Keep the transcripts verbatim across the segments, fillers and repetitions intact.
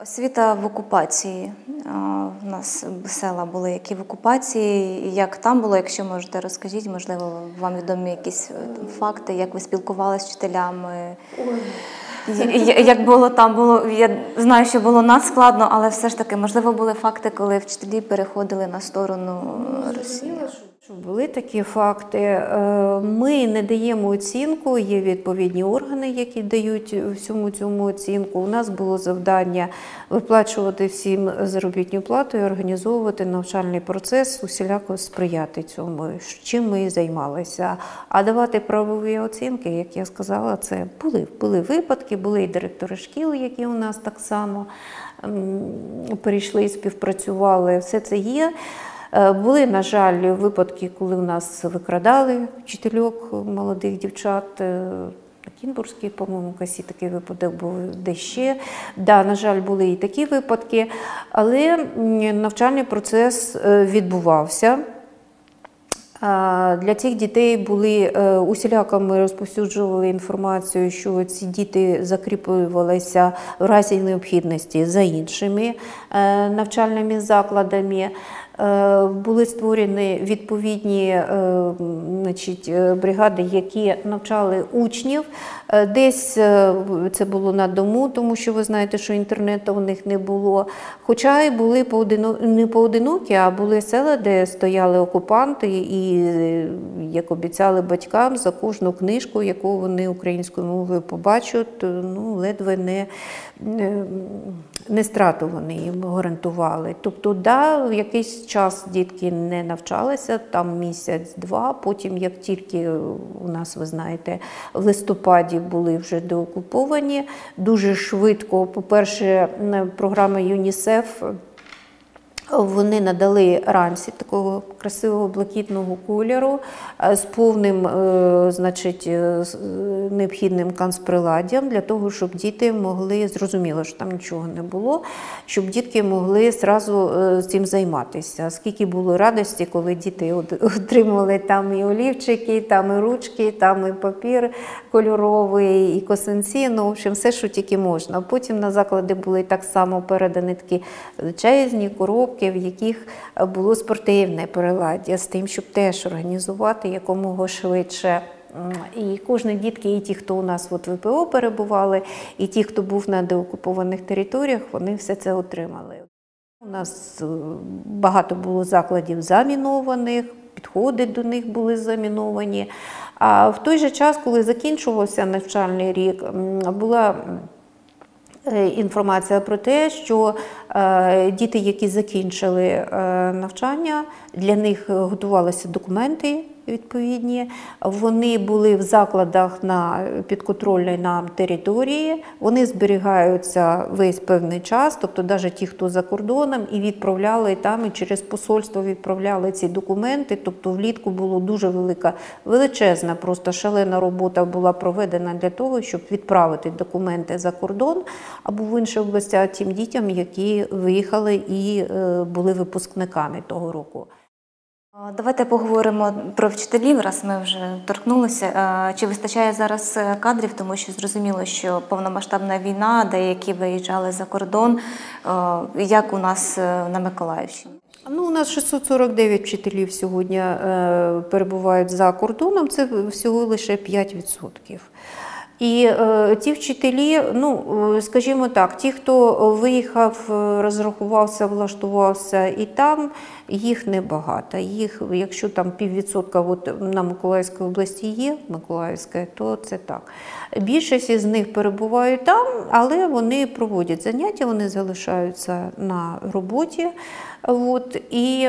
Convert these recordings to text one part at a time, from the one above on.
Освіта в окупації. У нас села були, які в окупації. Як там було, якщо можете, розкажіть, можливо, вам відомі якісь факти, як ви спілкувалися з вчителями? Як було там, було, я знаю, що було надскладно, але все ж таки, можливо, були факти, коли вчителі переходили на сторону Росії? Були такі факти. Ми не даємо оцінку, є відповідні органи, які дають всьому цьому оцінку. У нас було завдання виплачувати всім заробітну плату і організовувати навчальний процес, усіляко сприяти цьому, чим ми і займалися. А давати правові оцінки, як я сказала, це були, були випадки, були і директори шкіл, які у нас так само перейшли і співпрацювали. Все це є. Були, на жаль, випадки, коли у нас викрадали вчительок, молодих дівчат. На Кінбурзькій, по-моєму, касі такий випадок був, де ще. Да, на жаль, були і такі випадки, але навчальний процес відбувався. Для цих дітей були, усіляко ми розповсюджували інформацію, що ці діти закріплювалися в разі необхідності за іншими навчальними закладами. Були створені відповідні значить, бригади, які навчали учнів. Десь це було на дому, тому що ви знаєте, що інтернету у них не було. Хоча і були не поодинокі, а були села, де стояли окупанти і, як обіцяли батькам, за кожну книжку, яку вони українською мовою побачать, ну, ледве не, не страту вони їм гарантували. Тобто, да, в якийсь час дітки не навчалися, там місяць-два, потім, як тільки у нас, ви знаєте, в листопаді були вже деокуповані, дуже швидко, по-перше, програма ЮНІСЕФ, вони надали ранці такого красивого блакитного кольору з повним, значить, необхідним канцприладдям для того, щоб діти могли, зрозуміло, що там нічого не було, щоб дітки могли одразу цим займатися. Скільки було радості, коли діти отримували там і олівчики, там і ручки, там і папір кольоровий, і косинці, ну, в общем, все, що тільки можна. Потім на заклади були так само передані такі величезні коробки, в яких було спортивне приладдя, з тим, щоб теж організувати якомога швидше. І кожні дітки, і ті, хто у нас от в ВПО перебували, і ті, хто був на деокупованих територіях, вони все це отримали. У нас багато було закладів замінованих, підходи до них були заміновані. А в той же час, коли закінчувався навчальний рік, була інформація про те, що е, діти, які закінчили е, навчання, для них готувалися документи відповідні, вони були в закладах на підконтрольній нам території, вони зберігаються весь певний час, тобто навіть ті, хто за кордоном, і відправляли там, і через посольство відправляли ці документи, тобто влітку була дуже велика, величезна, просто шалена робота була проведена для того, щоб відправити документи за кордон або в інші області тим дітям, які виїхали і були випускниками того року. Давайте поговоримо про вчителів, раз ми вже торкнулися. Чи вистачає зараз кадрів, тому що зрозуміло, що повномасштабна війна, деякі виїжджали за кордон. Як у нас на Миколаївщині? Ну, у нас шістсот сорок дев'ять вчителів сьогодні перебувають за кордоном, це всього лише п'ять відсотків. І е, ті вчителі, ну, скажімо так, ті, хто виїхав, розрахувався, влаштувався і там, їх небагато. Їх, якщо там піввідсотка от, на Миколаївській області є, Миколаївська, то це так. Більшість із них перебувають там, але вони проводять заняття, вони залишаються на роботі. От, і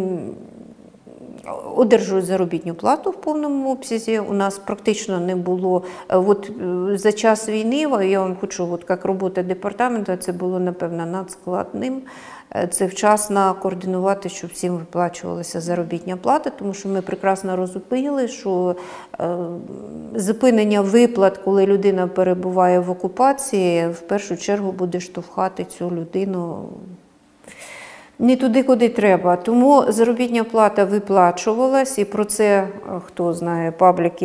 одержують заробітну плату в повному обсязі. У нас практично не було, от за час війни, я вам хочу, от як робота департаменту, це було, напевно, надскладним. Це вчасно координувати, щоб всім виплачувалася заробітна плата, тому що ми прекрасно розуміли, що е, зупинення виплат, коли людина перебуває в окупації, в першу чергу буде штовхати цю людину не туди, куди треба. Тому заробітна плата виплачувалась, і про це, хто знає пабліки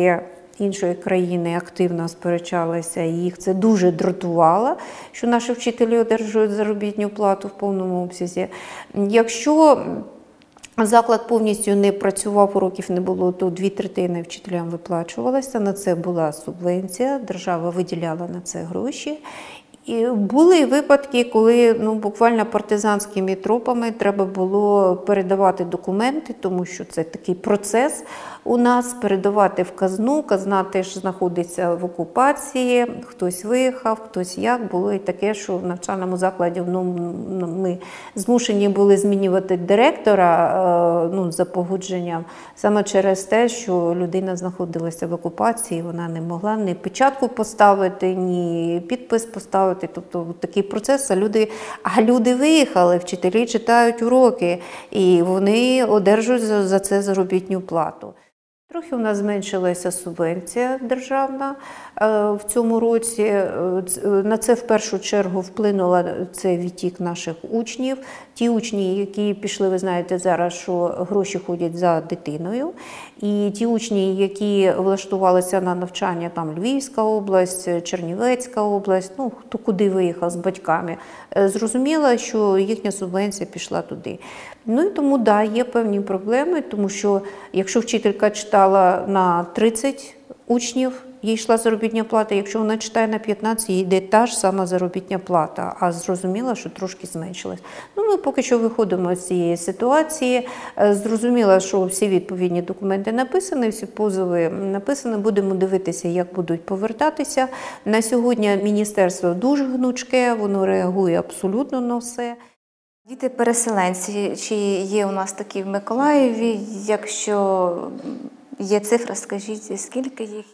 іншої країни активно сперечалися, і їх це дуже дратувало, що наші вчителі одержують заробітну плату в повному обсязі. Якщо заклад повністю не працював, уроків не було, то дві третини вчителям виплачувалося, на це була субвенція, держава виділяла на це гроші. І були випадки, коли ну, буквально партизанськими тропами треба було передавати документи, тому що це такий процес у нас, передавати в казну. Казна теж знаходиться в окупації, хтось виїхав, хтось як. Було і таке, що в навчальному закладі ну, ми змушені були змінювати директора ну, за погодженням, саме через те, що людина знаходилася в окупації, вона не могла ні печатку поставити, ні підпис поставити. Тобто такий процес, а люди, а люди виїхали, вчителі читають уроки, і вони одержують за, за це заробітну плату. Трохи у нас зменшилася субвенція державна в цьому році. На це в першу чергу вплинуло це відтік наших учнів. Ті учні, які пішли, ви знаєте зараз, що гроші ходять за дитиною. І ті учні, які влаштувалися на навчання, там Львівська область, Чернівецька область, ну хто куди виїхав з батьками, зрозуміло, що їхня субвенція пішла туди. Ну і тому, так, да, є певні проблеми, тому що якщо вчителька читала на тридцять учнів, їй йшла заробітна плата, якщо вона читає на п'ятнадцять, їй йде та ж сама заробітна плата, а зрозуміло, що трошки зменшилась. Ну, ми поки що виходимо з цієї ситуації, зрозуміло, що всі відповідні документи написані, всі позови написані, будемо дивитися, як будуть повертатися. На сьогодні міністерство дуже гнучке, воно реагує абсолютно на все. Діти-переселенці, чи є у нас такі в Миколаєві? Якщо є цифра, скажіть, скільки їх?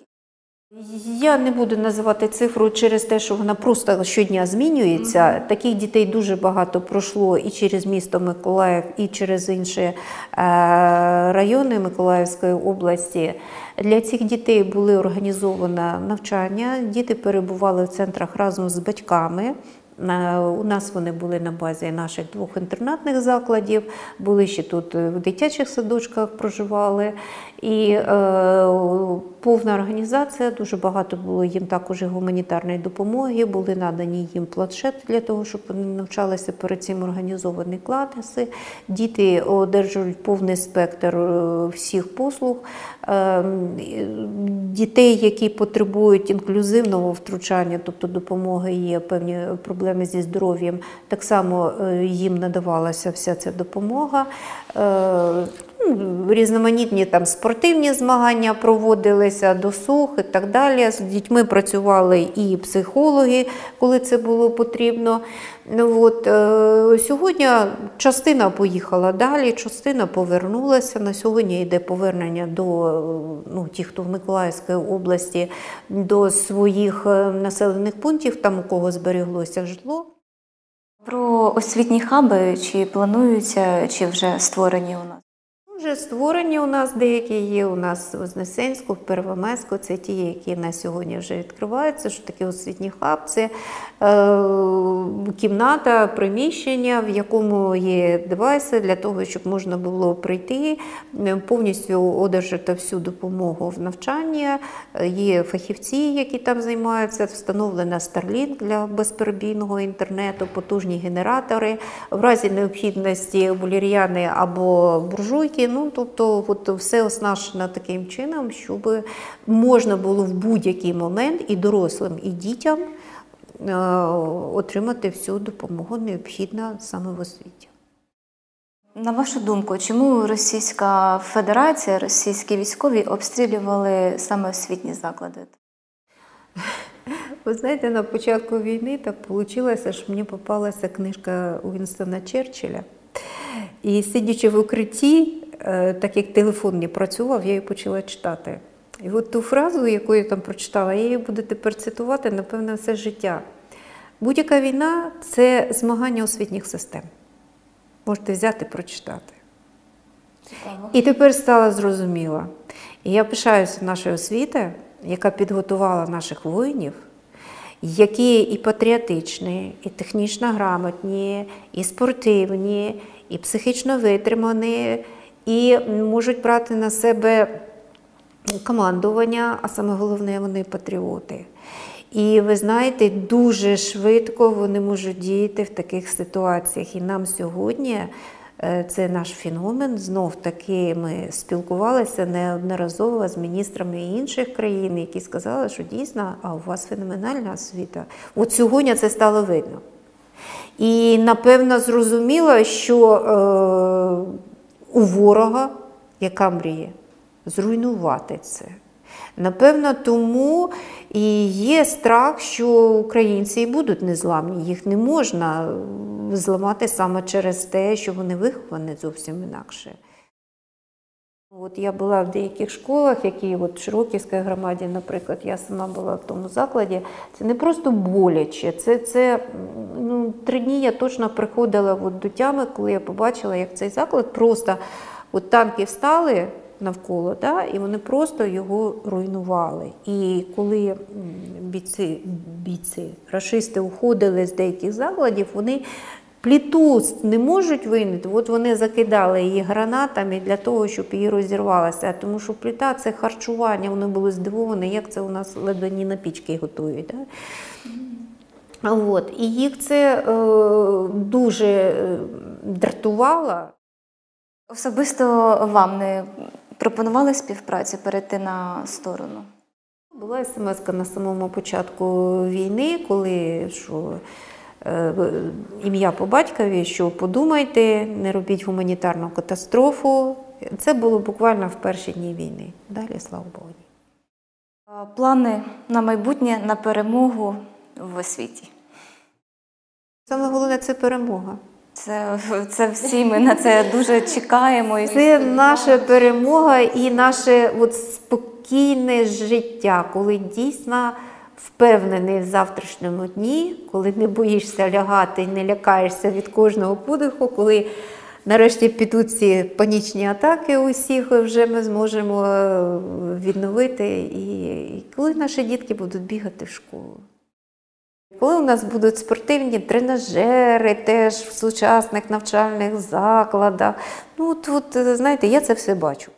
Я не буду називати цифру через те, що вона просто щодня змінюється. Mm-hmm. Таких дітей дуже багато пройшло і через місто Миколаїв, і через інші е, райони Миколаївської області. Для цих дітей були організоване навчання, діти перебували в центрах разом з батьками. У нас вони були на базі наших двох інтернатних закладів, були ще тут в дитячих садочках, проживали. І е, повна організація, дуже багато було їм також гуманітарної допомоги, були надані їм планшети для того, щоб вони навчалися перед цим організовані класи. Діти одержують повний спектр всіх послуг. Е, дітей, які потребують інклюзивного втручання, тобто допомоги, є певні проблеми зі здоров'ям, так само їм надавалася вся ця допомога. Е, Різноманітні там спортивні змагання проводилися, досуг і так далі. З дітьми працювали і психологи, коли це було потрібно. От, е, сьогодні частина поїхала далі, частина повернулася. На сьогодні йде повернення до ну, тих, хто в Миколаївській області, до своїх населених пунктів, там у кого зберіглося житло. Про освітні хаби, чи плануються, чи вже створені у нас? Вже створені у нас деякі є, у нас в Вознесенську, в Первомайську, це ті, які на сьогодні вже відкриваються, що таке освітній хаб, це е, кімната, приміщення, в якому є девайси для того, щоб можна було прийти, повністю одержати всю допомогу в навчанні, є фахівці, які там займаються, встановлена Starlink для безперебійного інтернету, потужні генератори, в разі необхідності валер'яни або буржуйки. Ну, тобто от все оснащено таким чином, щоб можна було в будь-який момент і дорослим, і дітям е, отримати всю допомогу необхідну саме в освіті. На вашу думку, чому Російська Федерація, російські військові обстрілювали саме освітні заклади? Ви знаєте, на початку війни так вийшло, що мені попалася книжка Уінстона Черчилля. І сидячи в укритті, так як телефон не працював, я її почала читати. І от ту фразу, яку я там прочитала, я її буду тепер цитувати, напевно, все життя. Будь-яка війна – це змагання освітніх систем. Можете взяти, прочитати. Цікаво. І тепер стало зрозуміло. І я пишаюся нашою освітою, яка підготувала наших воїнів, які і патріотичні, і технічно грамотні, і спортивні, і психічно витримані, і можуть брати на себе командування, а саме головне, вони патріоти. І ви знаєте, дуже швидко вони можуть діяти в таких ситуаціях. І нам сьогодні це наш феномен. Знов таки ми спілкувалися неодноразово з міністрами інших країн, які сказали, що дійсно, а у вас феноменальна освіта. От сьогодні це стало видно. І, напевно, зрозуміло, що е, у ворога, яка мріє, зруйнувати це. Напевно, тому і є страх, що українці і будуть незламні. Їх не можна зламати саме через те, що вони виховані зовсім інакше. От я була в деяких школах, які от в Широківській громаді, наприклад, я сама була в тому закладі. Це не просто боляче, це, це ну, три дні я точно приходила от до тями, коли я побачила, як цей заклад просто, от танки встали навколо, да, і вони просто його руйнували. І коли бійці, бійці, рашисти уходили з деяких закладів, вони плиту не можуть винити, от вони закидали її гранатами для того, щоб її розірвалася. Тому що плита – це харчування, вони були здивовані, як це у нас ледве не на пічки готують. Да? Mm-hmm. От. І їх це е, дуже дратувало. Особисто вам не пропонували співпрацю перейти на сторону? Була смс-ка на самому початку війни, коли що, е, ім'я по батькові, що подумайте, не робіть гуманітарну катастрофу. Це було буквально в перші дні війни. Далі, слава Богу. Плани на майбутнє, на перемогу в освіті? Саме головне – це перемога. Це, це всі ми на це дуже чекаємо. Це наша перемога і наше от спокійне життя, коли дійсно впевнений в завтрашньому дні, коли не боїшся лягати і не лякаєшся від кожного подиху, коли нарешті підуть ці панічні атаки усіх, вже ми зможемо відновити, і коли наші дітки будуть бігати в школу. Коли у нас будуть спортивні тренажери теж в сучасних навчальних закладах, ну тут, знаєте, я це все бачу.